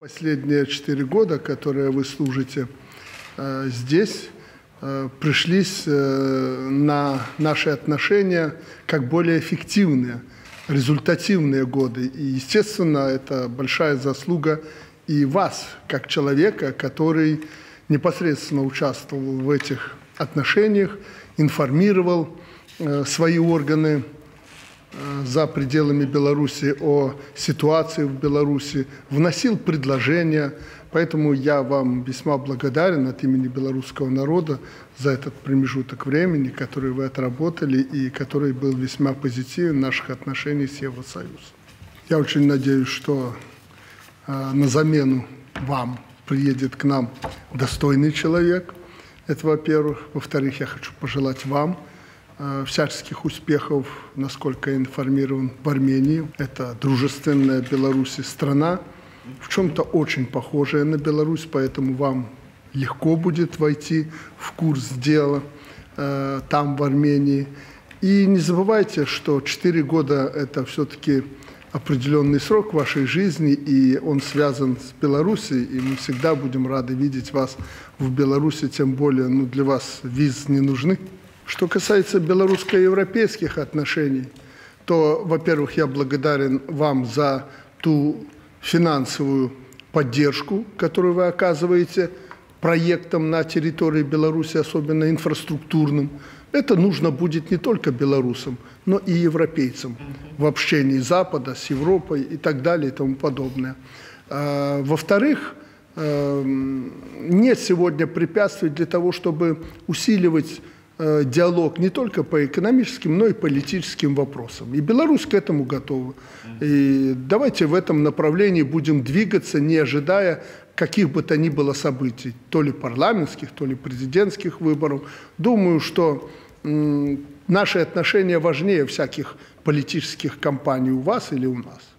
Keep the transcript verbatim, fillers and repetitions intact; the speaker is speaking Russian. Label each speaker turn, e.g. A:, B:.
A: Последние четыре года, которые вы служите э, здесь, э, пришлись э, на наши отношения как более эффективные, результативные годы. И, естественно, это большая заслуга и вас, как человека, который непосредственно участвовал в этих отношениях, информировал э, свои органы за пределами Беларуси о ситуации в Беларуси, вносил предложения. Поэтому я вам весьма благодарен от имени белорусского народа за этот промежуток времени, который вы отработали и который был весьма позитивен в наших отношениях с Евросоюзом. Я очень надеюсь, что э, на замену вам приедет к нам достойный человек. Это во-первых. Во-вторых, я хочу пожелать вам всяческих успехов, насколько я информирован, в Армении. Это дружественная Беларуси страна, в чем-то очень похожая на Беларусь, поэтому вам легко будет войти в курс дела э, там, в Армении. И не забывайте, что четыре года – это все-таки определенный срок в вашей жизни, и он связан с Беларусью, и мы всегда будем рады видеть вас в Беларуси, тем более ну, для вас виз не нужны. Что касается белорусско-европейских отношений, то, во-первых, я благодарен вам за ту финансовую поддержку, которую вы оказываете проектам на территории Беларуси, особенно инфраструктурным. Это нужно будет не только белорусам, но и европейцам в общении Запада с Европой и так далее и тому подобное. Во-вторых, нет сегодня препятствий для того, чтобы усиливать диалог не только по экономическим, но и политическим вопросам. И Беларусь к этому готова. И давайте в этом направлении будем двигаться, не ожидая каких бы то ни было событий, то ли парламентских, то ли президентских выборов. Думаю, что м, наши отношения важнее всяких политических кампаний у вас или у нас.